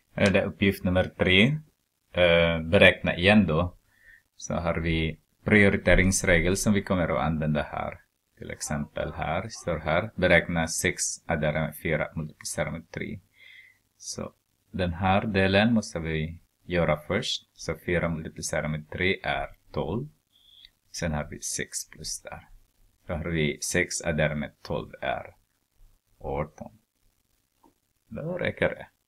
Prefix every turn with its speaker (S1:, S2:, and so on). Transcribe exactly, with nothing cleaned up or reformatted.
S1: är det uppgift nummer tre. Uh, beräkna igen då. Så har vi prioriteringsregel som vi kommer att använda här. Till exempel här, står här. Beräkna sex addera med fyra multiplicera med tre. Så den här delen måste vi göra först. Så fyra multiplicera med tre är tolv. Sen har vi sex plus där. Då har vi sex addera med tolv är arton. Då räcker det.